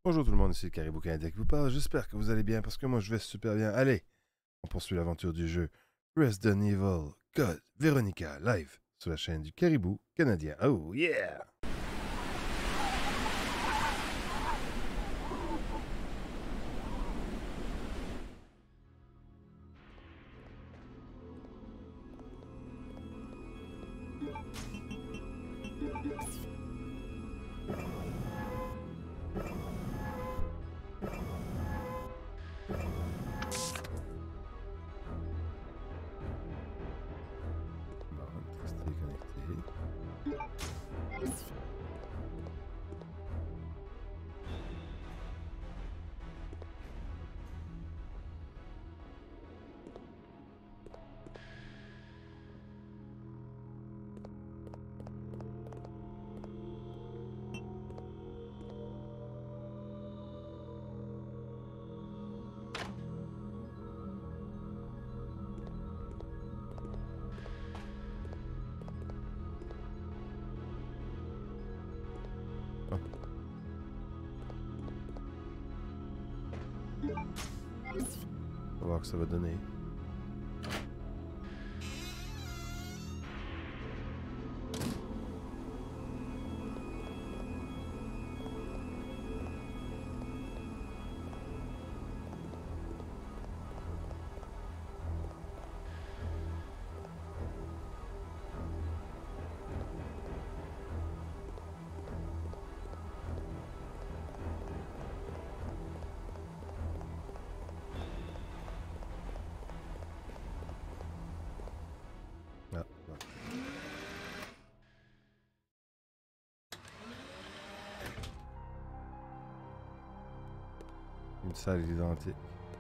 Bonjour tout le monde, ici le Caribou Canadien qui vous parle. J'espère que vous allez bien parce que moi je vais super bien. Allez, on poursuit l'aventure du jeu Resident Evil Code Veronica live sur la chaîne du Caribou Canadien. Oh yeah! Bon, tester, connecté. Oh. On va voir que ça va donner. Ah, bon. Une salle identique.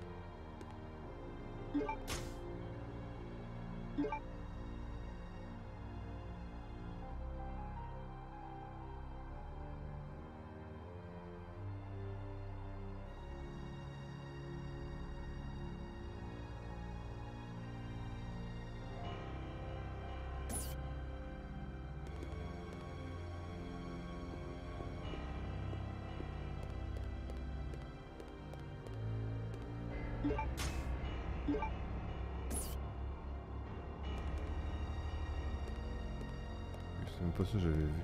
C'est même pas ça que j'avais vu.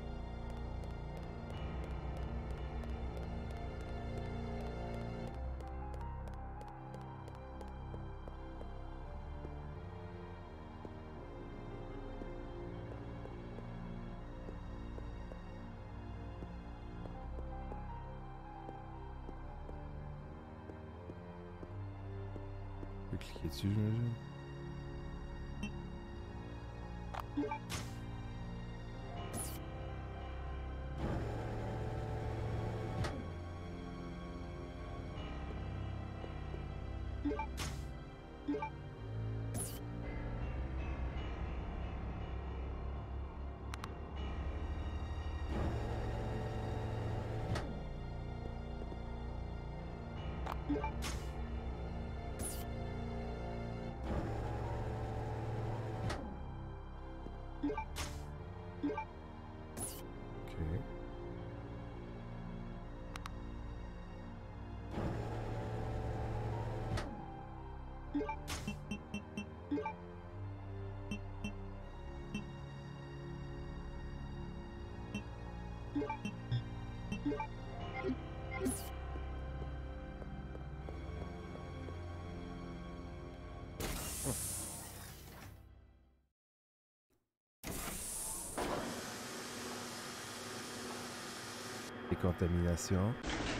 Je vais cliquer dessus, j'imagine. Ok. Décontamination.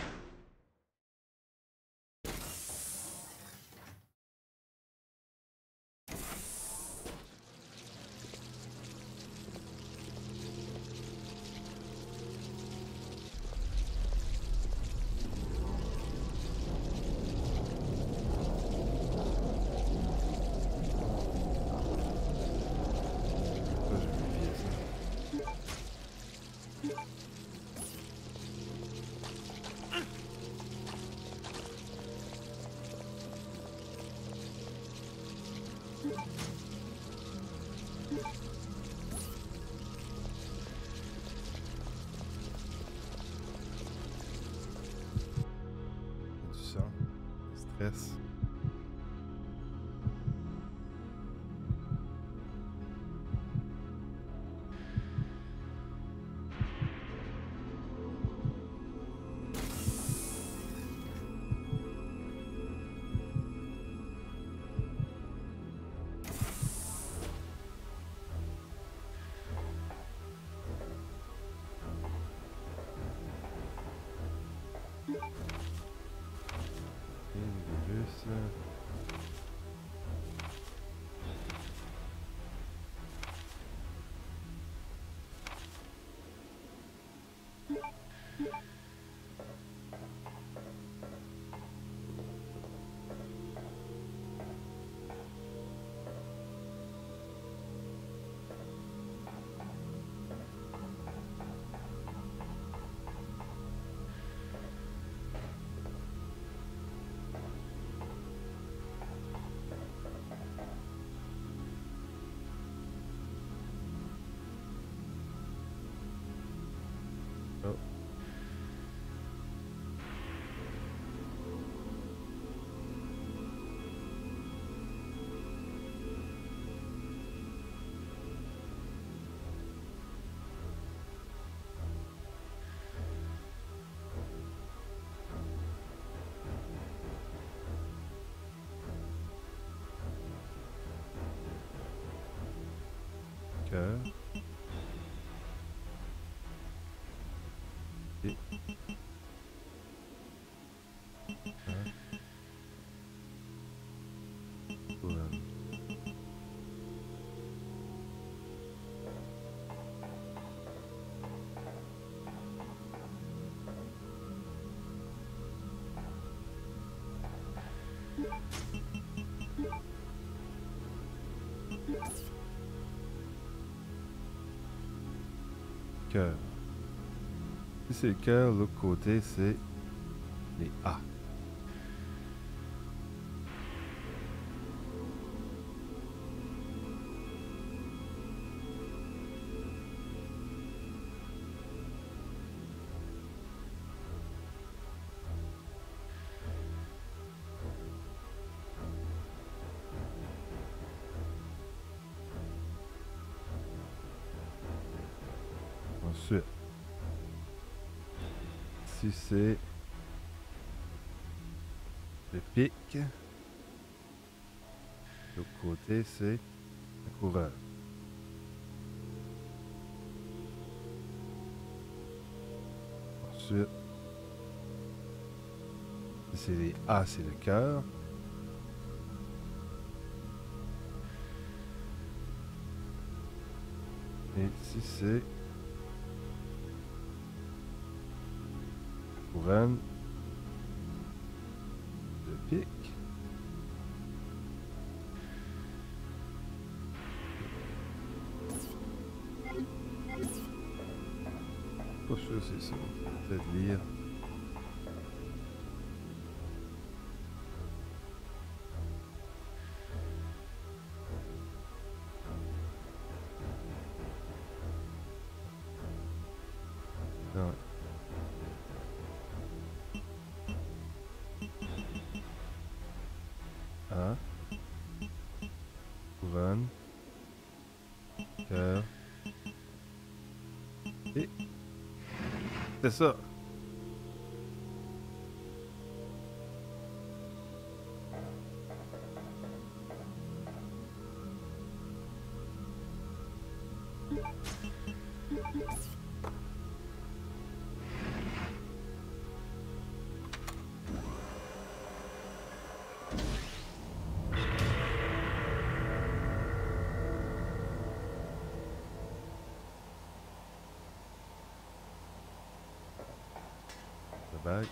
Ça, j'ai vérifié ça. Presse. Oh. Cœur. Et... Ah. Couronne. Cœur. Si c'est le cœur, l'autre côté, c'est les A. Ensuite, si c'est le pic, l'autre côté, c'est la couronne. Ensuite, si c'est les A, c'est le cœur. Et si c'est couronne, le pic. Pas sûr c'est ça. Peut-être lire. Non. A. Couronne. Cœur. Et. C'est ça. La bague.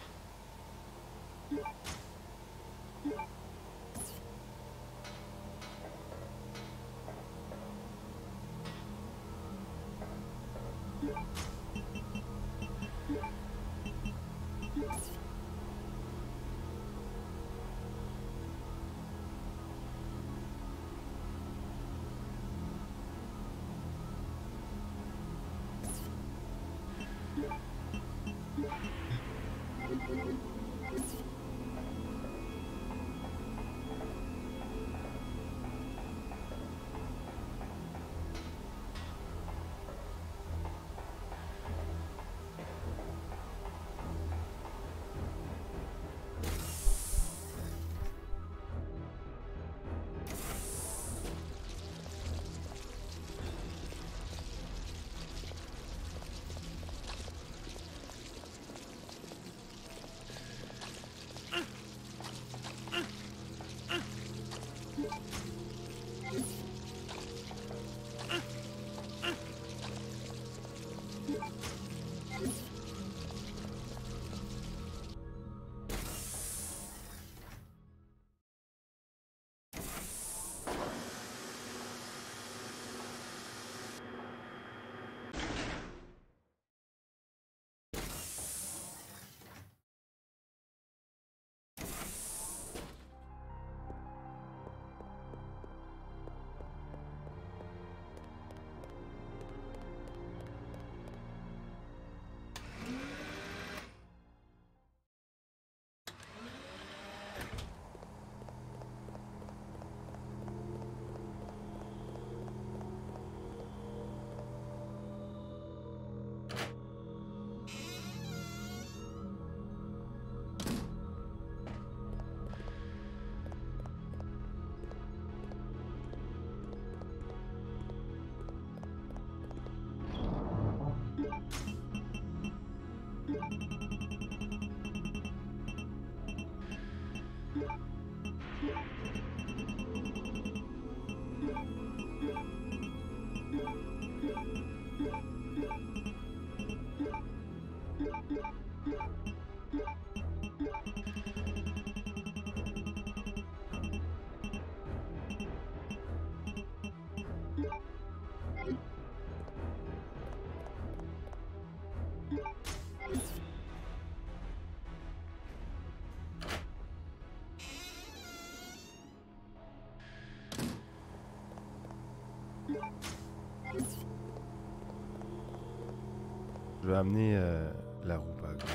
Je vais amener la roue, par exemple.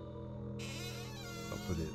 Pas d'aide.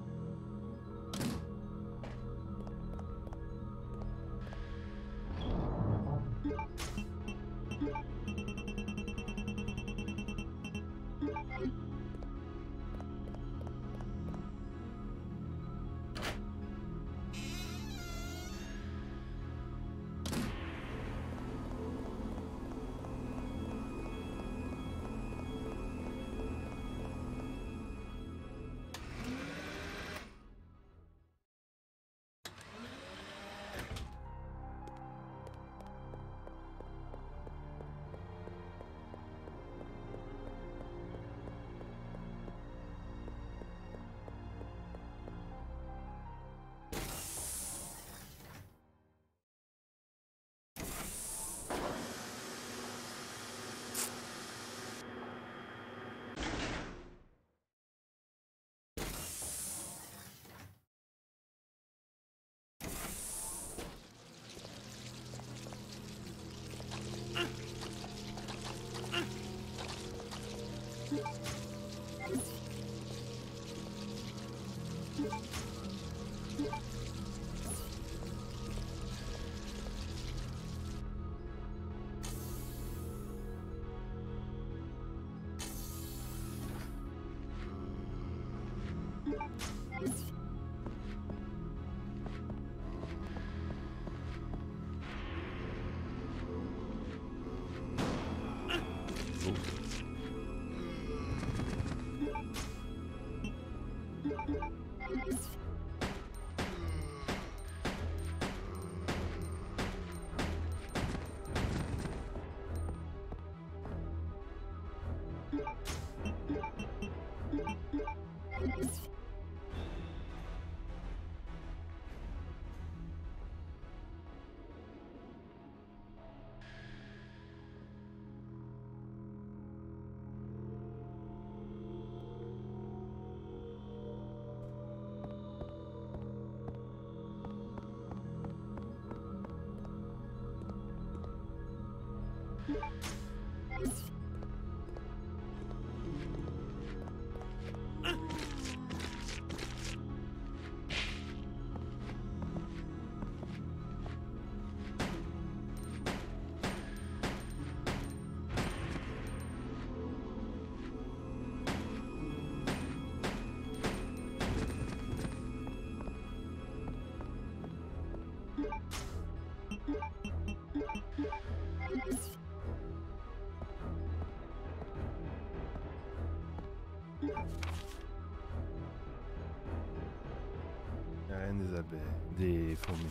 La reine des abeilles, des fourmis.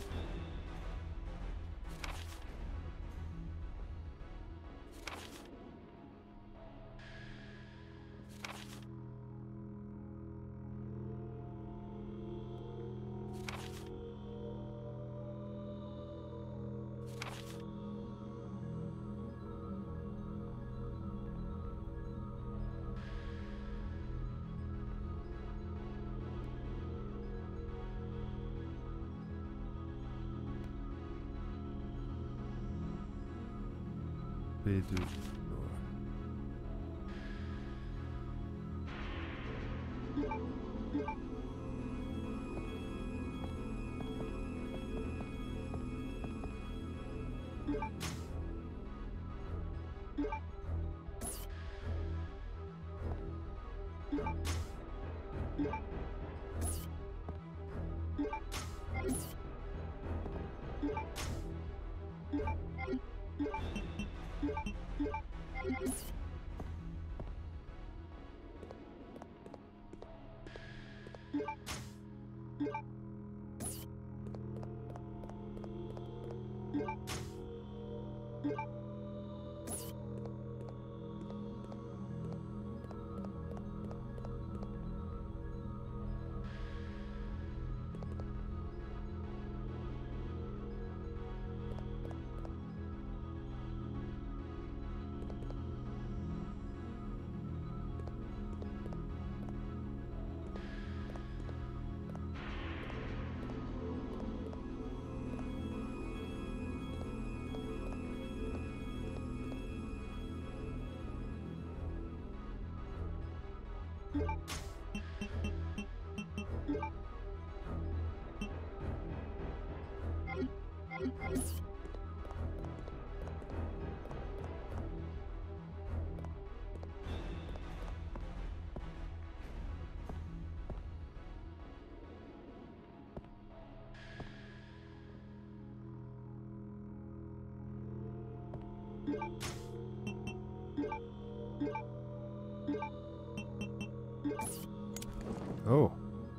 P2. Oh!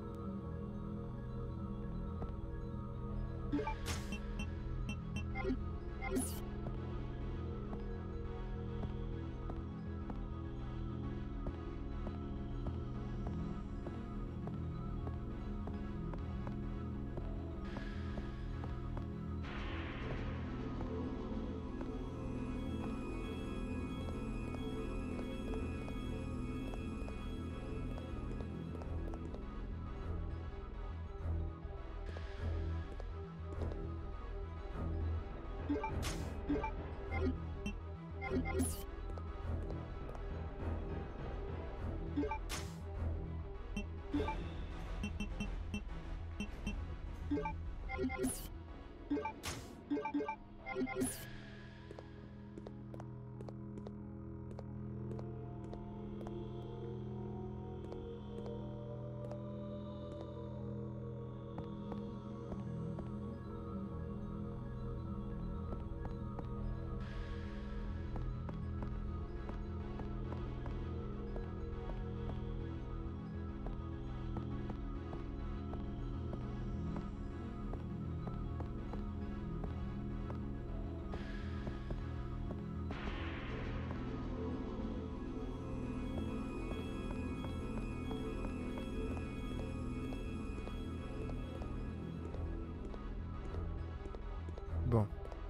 Bon.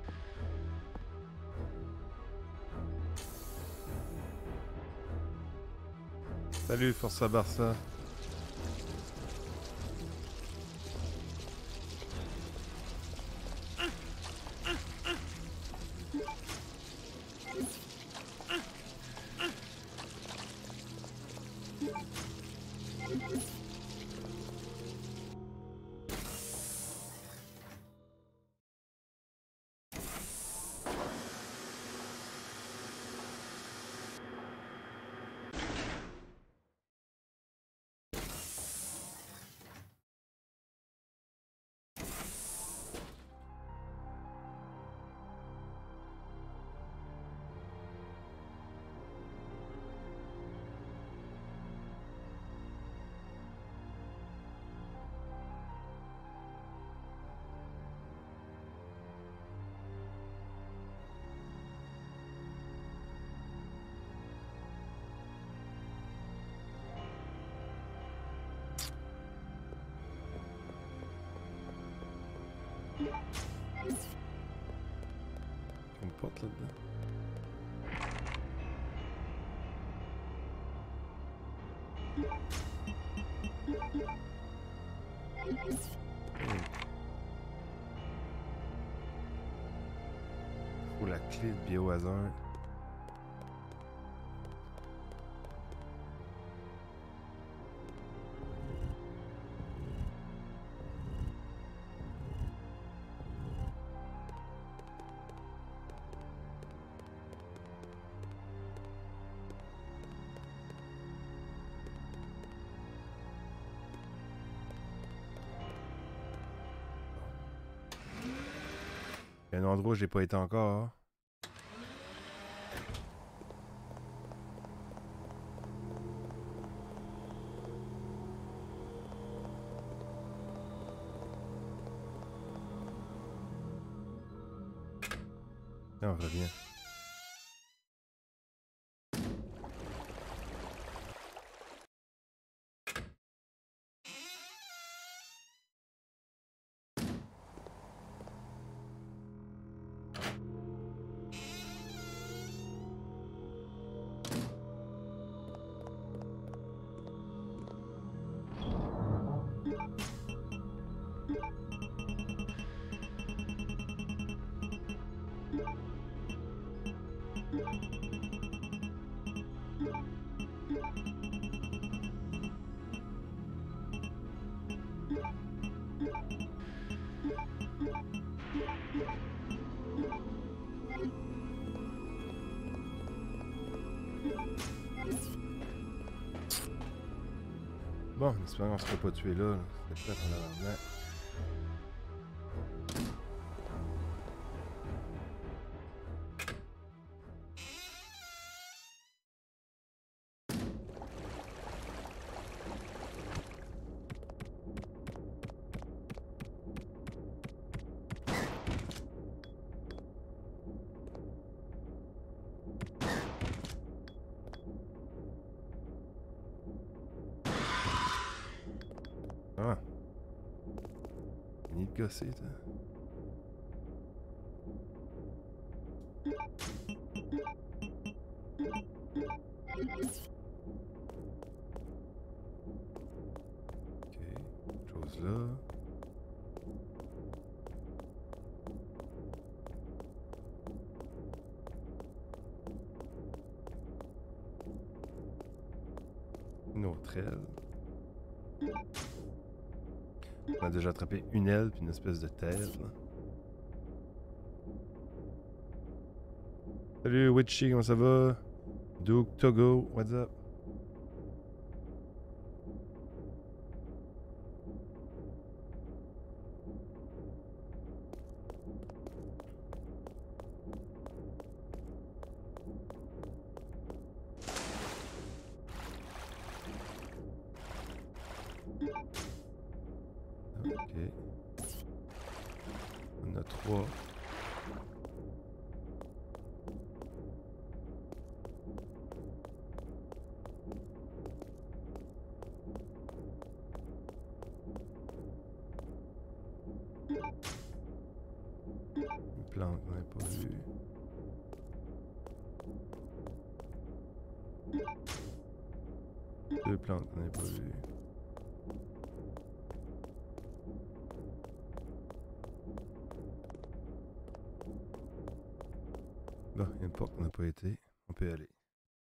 Salut Forza Barça. Une porte là-dedans. Faut la clé de biohazard. Il y a un endroit où j'ai pas été encore. Non, reviens. Bon, en espérant qu'on se fait pas tuer là. C'est peut-être en avant. Ah. Fini de gosser, toi. Ok. Autre chose là. Une autre aile. On a déjà attrapé une aile puis une espèce de terre. Là. Salut Witchy, comment ça va? Duke Togo, what's up? Ok. On a 3. Une plante qu'on n'a pas vue. Deux plantes qu'on n'a pas vues. Bon, il y a une porte qu'on n'a pas été. On peut y aller.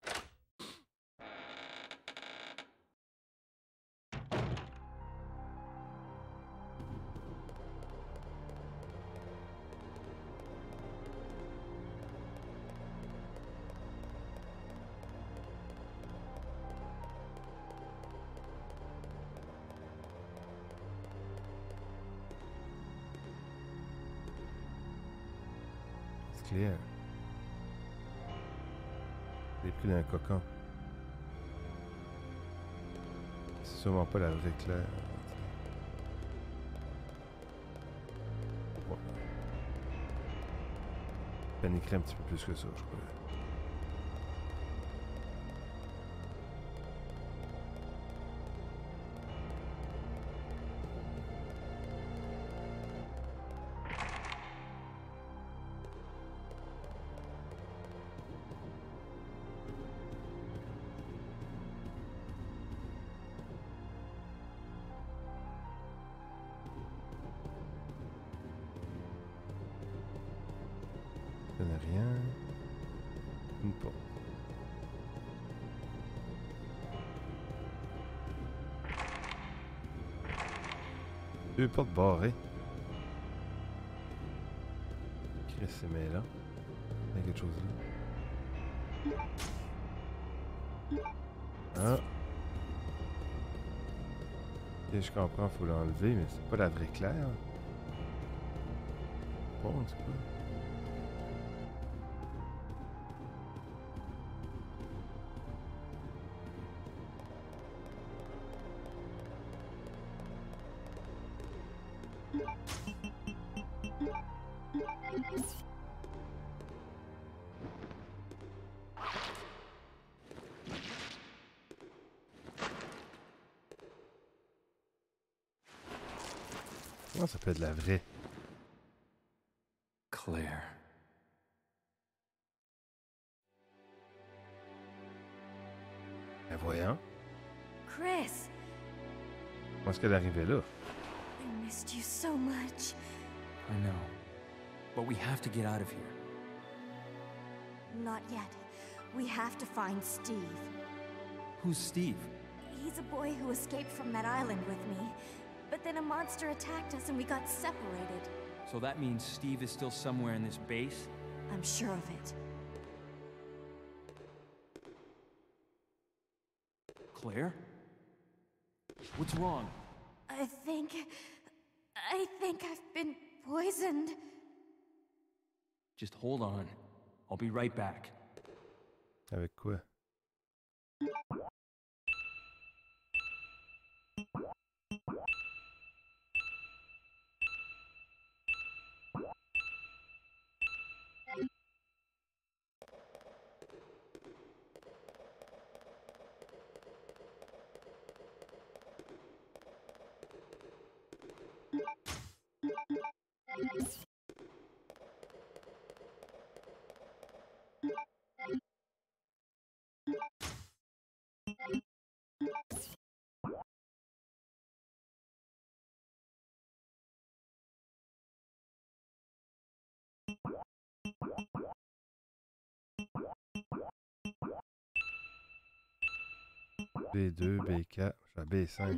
C'est clair. J'ai pris d'un cocon. C'est sûrement pas la vraie Claire. Ouais. Paniquerait un petit peu plus que ça, je crois. Il n'y en a rien. Une porte. Deux portes barrées. Chris, c'est mêlant. Il y a quelque chose là. Ah! Ok, je comprends, faut l'enlever, mais c'est pas la vraie Claire. Bon, en tout cas. Comment ça peut être la vraie? Claire. Ben voyons. Chris, Comment est-ce qu'elle est arrivée là? I missed you so much. I know. But we have to get out of here. Not yet. We have to find Steve. Who's Steve? He's a boy who escaped from that island with me. But then a monster attacked us and we got separated. So that means Steve is still somewhere in this base? I'm sure of it. Claire? What's wrong? I think I've been poisoned. Just hold on. I'll be right back. Avec quoi? B2, B4, je suis à B5.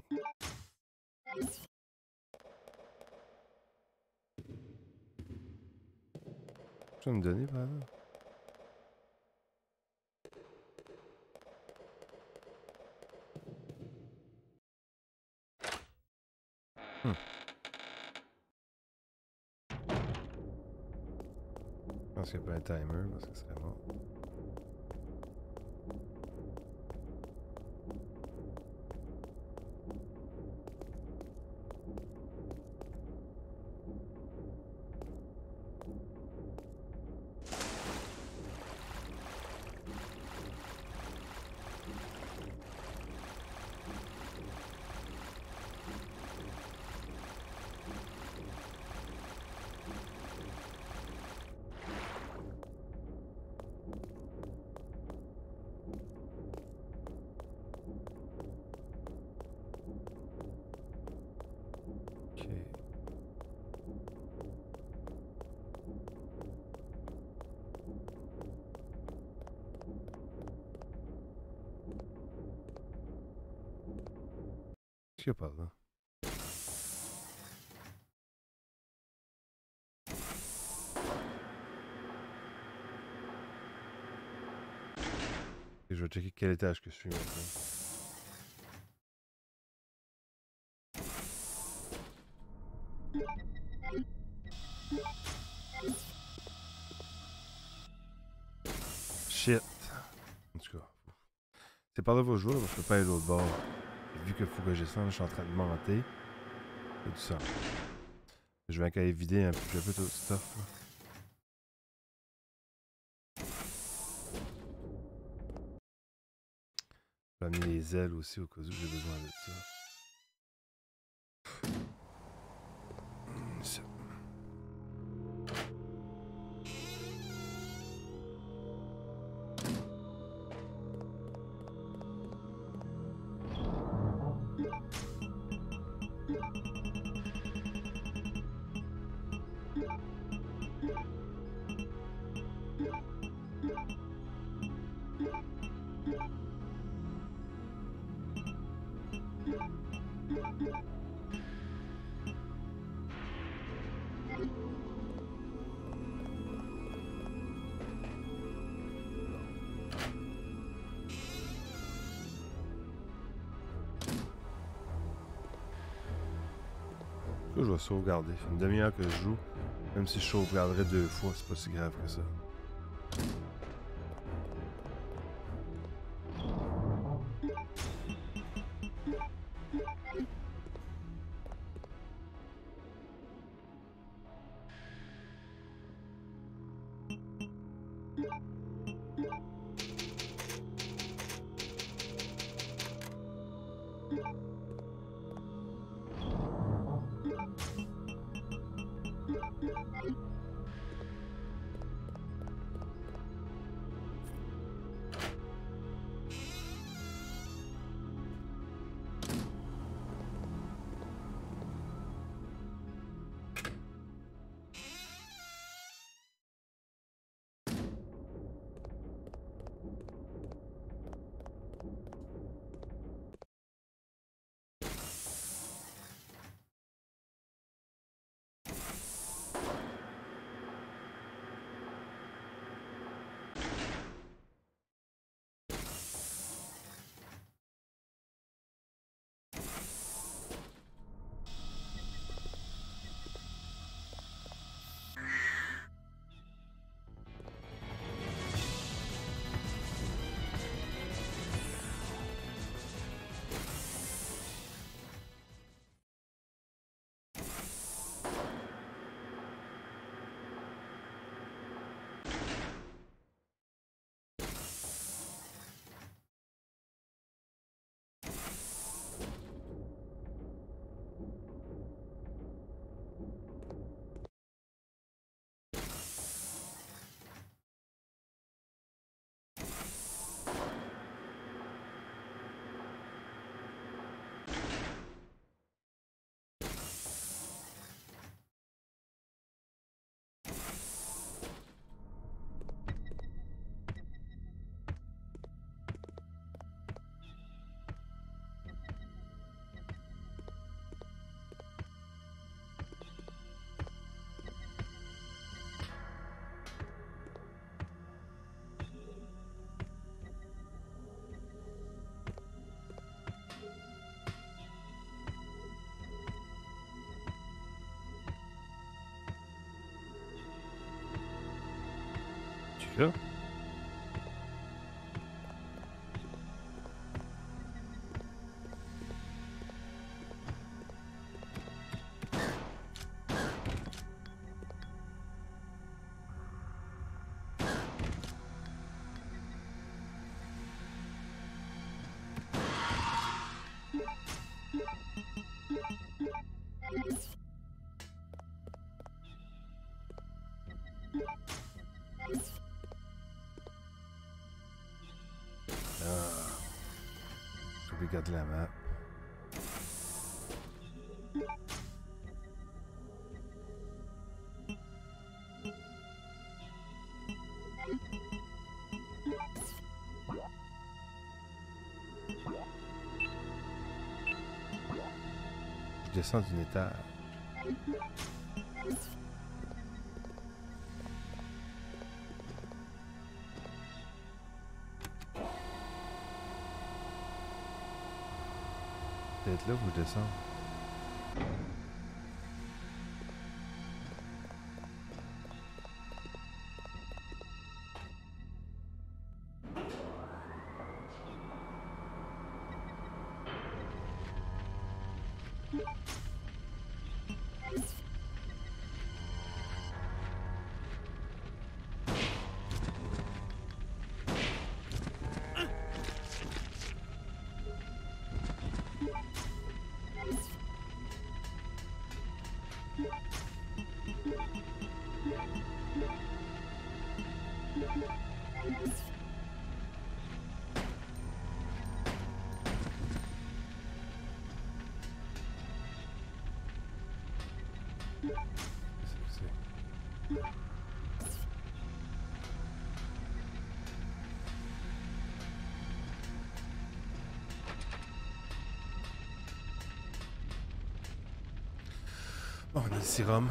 Tu vas me donner, par exemple? Je pense qu'il n'y a pas un timer parce que ce serait mort. Ok. Qu'est-ce qu'il y a par là? Et je vais checker quel étage que je suis maintenant. Shit. En tout cas, c'est par là vos joueurs, je peux pas aller de l'autre bord. Et vu qu'il faut que je descende, je suis en train de monter. Il y a du sang. Je vais aller vider un peu tout le stuff. Là. Je vais amener les ailes aussi au cas où j'ai besoin de ça. Ça. Je vais sauvegarder. Une demi-heure que je joue. Même si je sauvegarderais 2 fois, c'est pas si grave que ça. Là. Regarde la map. Je descends d'une étage. Peut-être là où je descends. Bon, on a le sérum.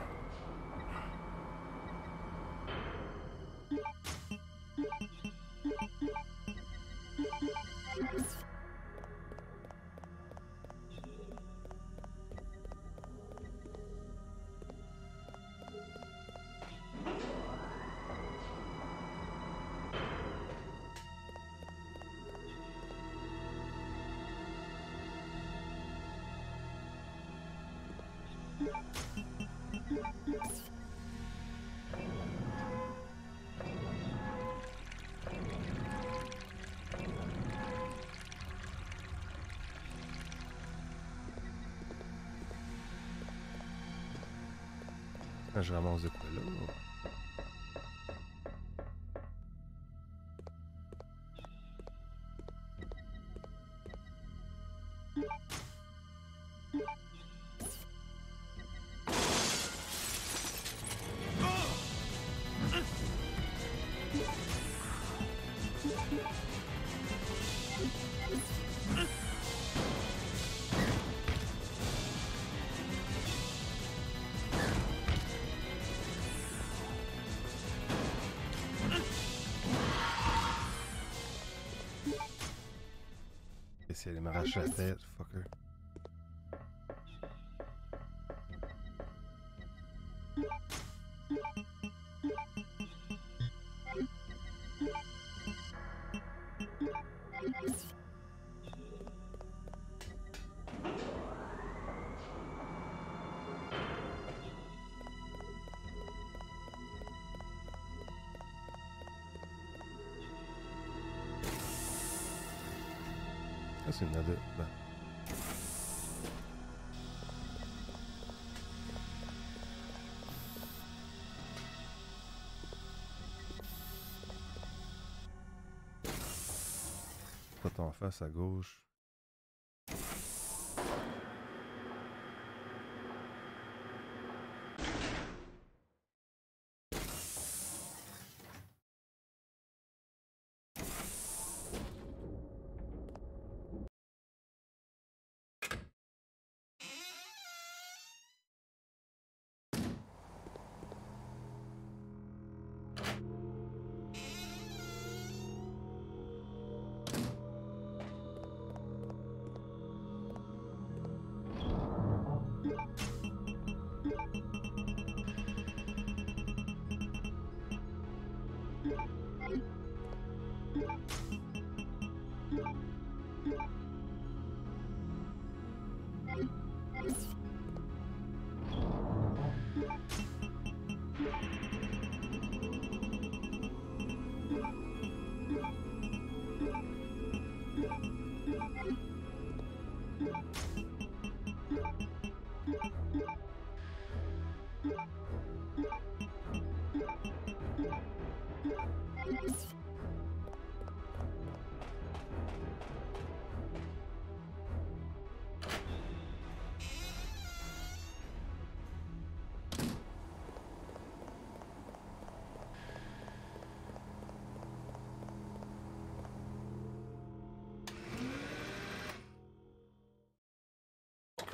Je ramasse de quoi là? Si elle m'arrache la tête, fucker. That's another. Pas en face à gauche.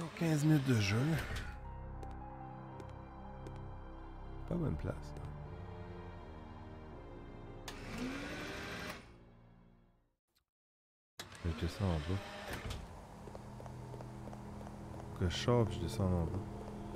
Encore 15 minutes de jeu. Pas bonne place. Là. Je descends en bas. Faut que je sors puis je descends en bas.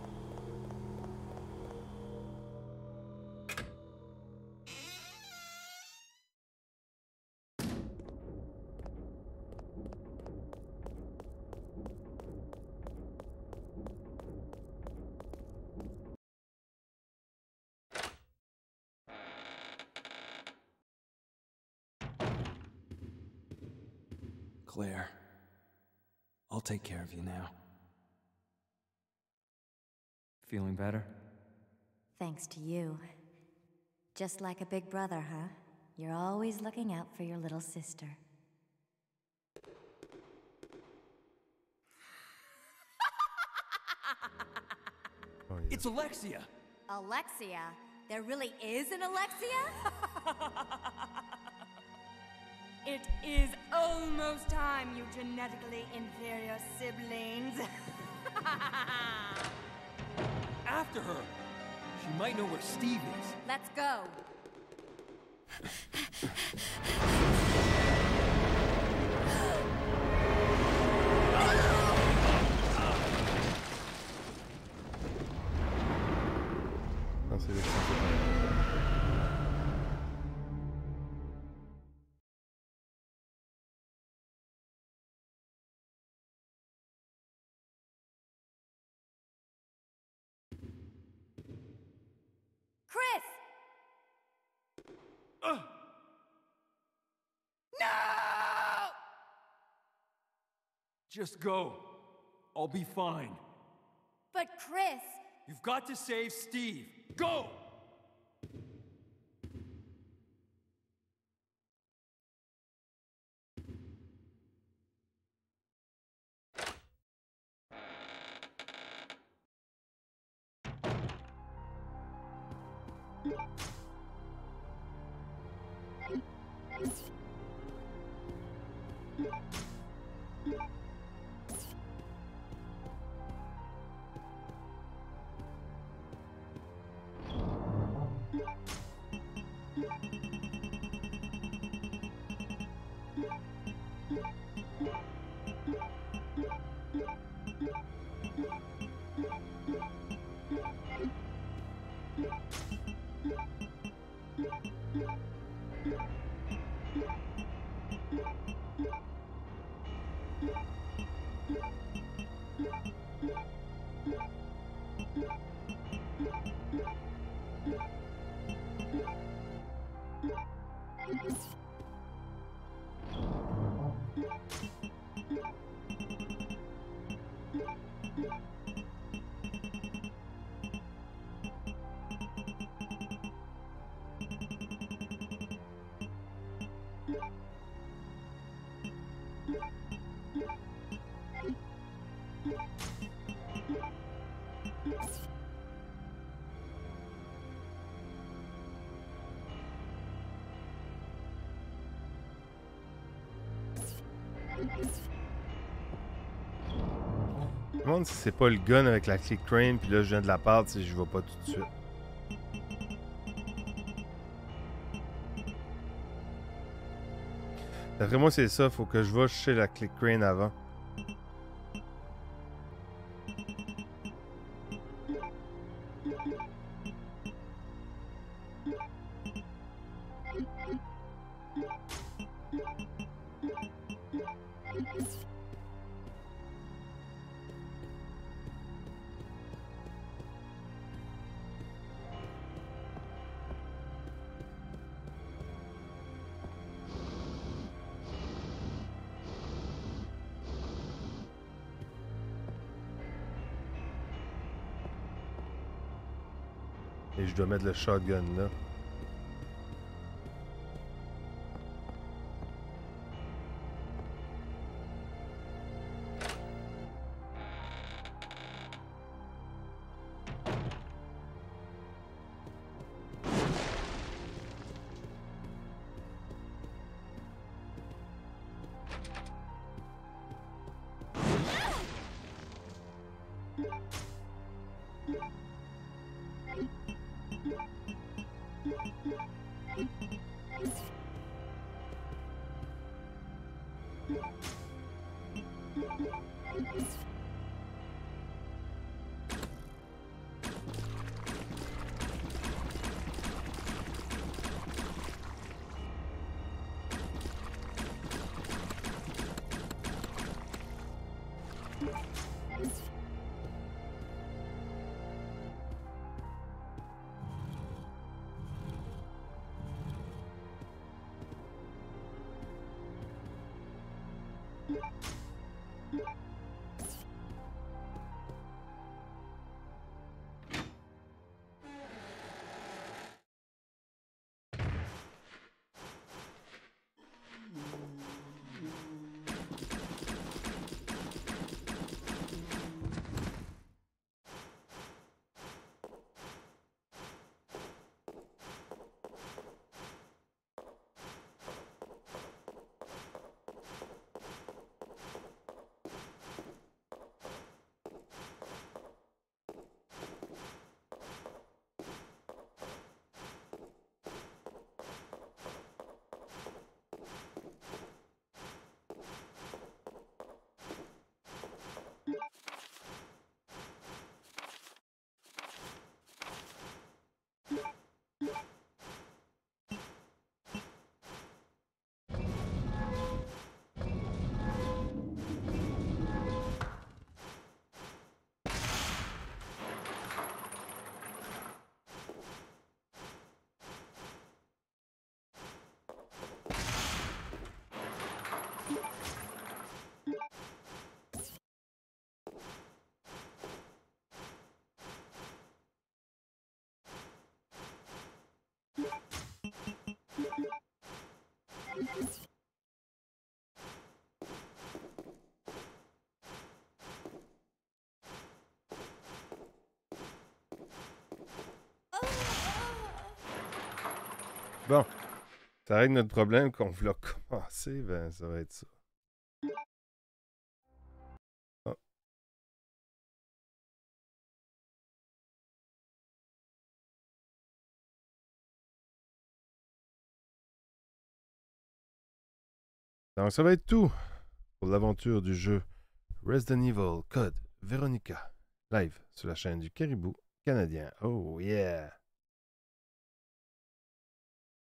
Claire, I'll take care of you now. Feeling better? Thanks to you. Just like a big brother, huh? You're always looking out for your little sister. Oh, yeah. It's Alexia! Alexia? There really is an Alexia? It is almost time, you genetically inferior siblings. After her! She might know where Steve is. Let's go. Non, c'est l'extension. Chris! No! Just go. I'll be fine. But Chris! You've got to save Steve. Go! Je me demande si c'est pas le gun avec la click crane, puis là je viens de la perdre si je vais pas tout de suite. D'après moi c'est ça, faut que je vais chez la click crane avant. Et je dois mettre le shotgun là. Bon, ça règle notre problème qu'on voulait commencer, ben ça va être ça. Ah. Donc ça va être tout pour l'aventure du jeu Resident Evil Code Veronica, live sur la chaîne du Caribou canadien. Oh yeah!